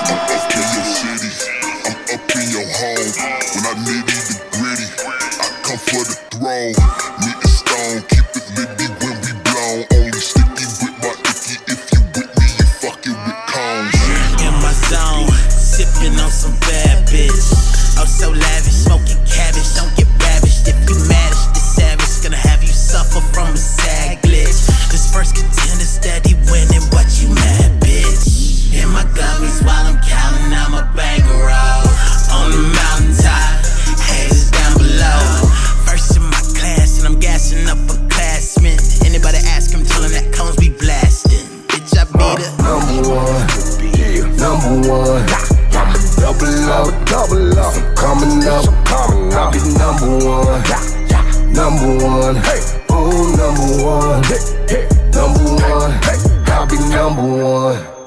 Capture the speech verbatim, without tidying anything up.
I'm up in your city, I'm up in your home. When I nitty the gritty, I come for the throne. Meat and stone, keep it litty when we blown. Only sticky with my icky. If you with me, you fucking with cones. In my zone, sipping on some bad bitch. Oh, so lavish, smoking cabbage. Don't get ravished if you madish. This savage gonna have you suffer from a sag glitch. This first contender steady winning, but you mad, bitch. In my gummies while I'm counting out my bankroll. On the mountaintop, haters down below. First in my class, and I'm gassing up a classmate. Anybody ask him, tell him that cones be blasting. Bitch, I be the number one, number one. Double up, double up. I'm coming up, coming up. I'll be number one, number one. Oh, number one, number one. I'll be number one.